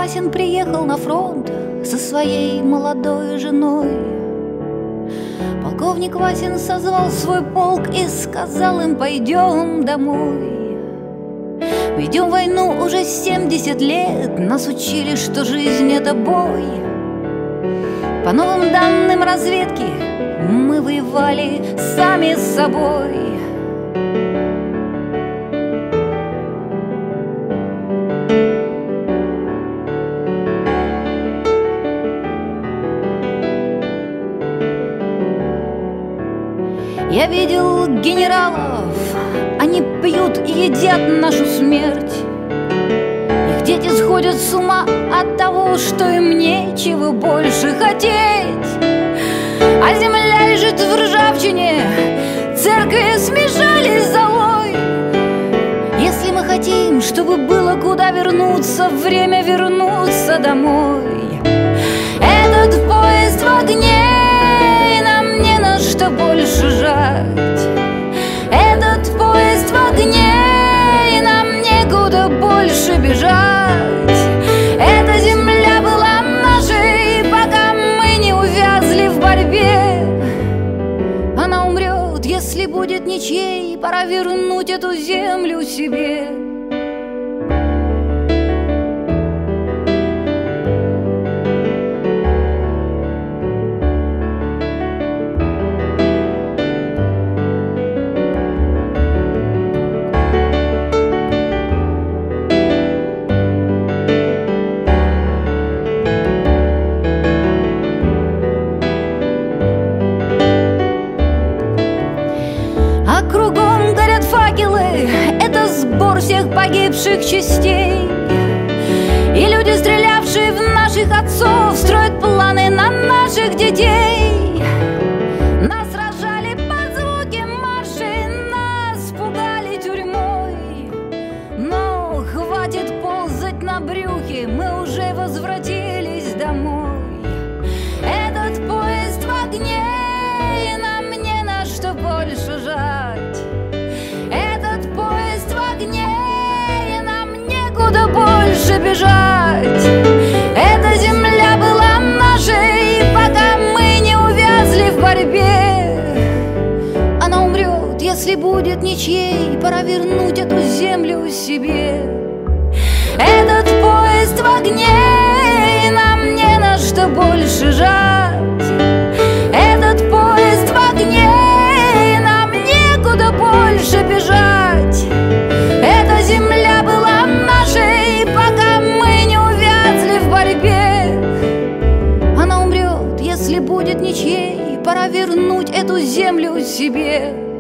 Васин приехал на фронт со своей молодой женой. Полковник Васин созвал свой полк и сказал им: пойдем домой. Мы идем в войну уже 70 лет, нас учили, что жизнь — это бой. По новым данным разведки мы воевали сами с собой. Я видел генералов, они пьют и едят нашу смерть. Их дети сходят с ума от того, что им нечего больше хотеть. А земля лежит в ржавчине, церкви смешались с золой. Если мы хотим, чтобы было куда вернуться, время вернуться домой. Этот поезд в огне, что больше жать. Этот поезд в огне, и нам некуда больше бежать. Эта земля была нашей, пока мы не увязли в борьбе. Она умрет, если будет ничьей, пора вернуть эту землю себе. Кругом горят факелы, это сбор всех погибших частей. И люди, стрелявшие в наших отцов, строят планы на наших детей. Нас сражали под звуки маршей, нас пугали тюрьмой. Но хватит ползать на брюхе, мы уже возвратились домой. Этот поезд в огне, и нам не на что больше жать. Этот поезд в огне, и нам некуда больше бежать. Эта земля была нашей, пока мы не увязли в борьбе. Она умрет, если будет ничьей, пора вернуть эту землю себе. Этот поезд в огне, и нам не на что больше жать. Этот поезд в огне, и нам некуда больше бежать. Эта земля была нашей, пока мы не увязли в борьбе. Она умрет, если будет ничьей, пора вернуть эту землю себе.